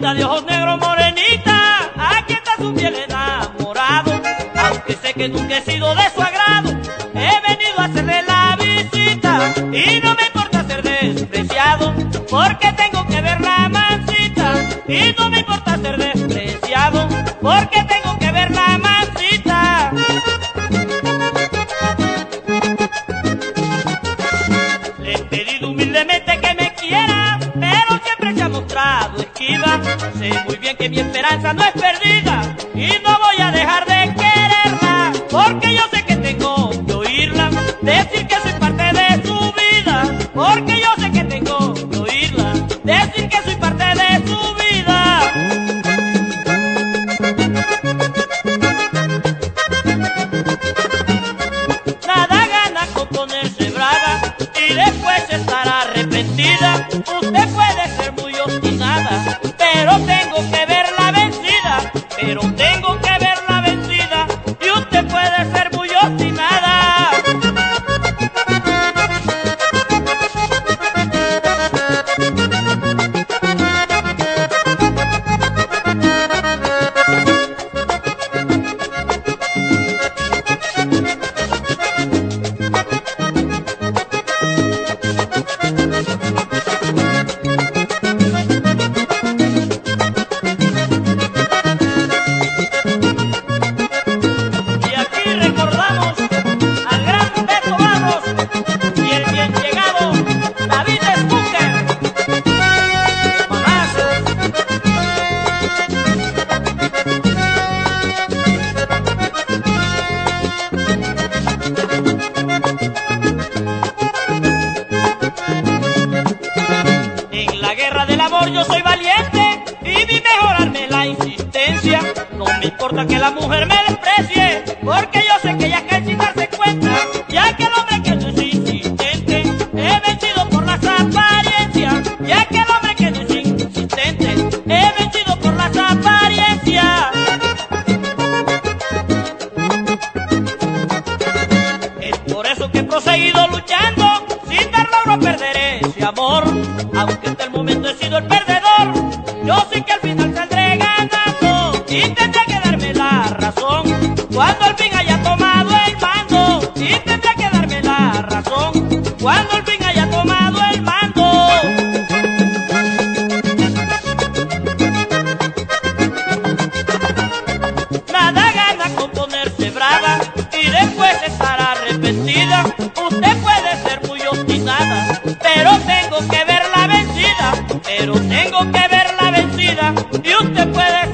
de ojos negros, morenita, aquí está su piel enamorado. Aunque sé que nunca he sido de su agrado, he venido a hacerle la visita. Y no me importa ser despreciado, porque tengo que verla mansita. Y no me importa ser despreciado, porque tengo que verla mansita. Le he pedido humildemente que me quiera, pero siempre se ha mostrado esquiva. Sé muy bien que mi esperanza no es perdida y no voy a dejar de quererla, porque yo sé que tengo que oírla decir que soy parte de su vida. Porque yo sé que tengo que oírla decir que soy parte de su vida. Nada gana con ponerse brava y después estar arrepentida. Usted puede ser muy obstinada, pero tengo que verla vencida. Pero tengo que verla vencida y usted puede ser muy obstinada. Yo soy valiente y vi mejorarme la insistencia. No me importa que la mujer me desprecie, porque yo sé que ella cae sin darse cuenta. Ya que el hombre que no es insistente he vencido por las apariencias. Ya que el hombre que no es insistente he vencido por las apariencias. Es por eso que he proseguido luchando, sin dar logro perderé ese amor. Aunque hasta el momento he sido el perdedor, yo sé que al final saldré ganando. Y tendré que darme la razón cuando al fin haya tomado el mando. Y tendré que darme la razón cuando al fin haya tomado el mando. Nada gana con ponerse brava y después estar arrepentida. Usted puede ser muy obstinada, pero tengo que verla vencida. Pero tengo que verla vencida y usted puede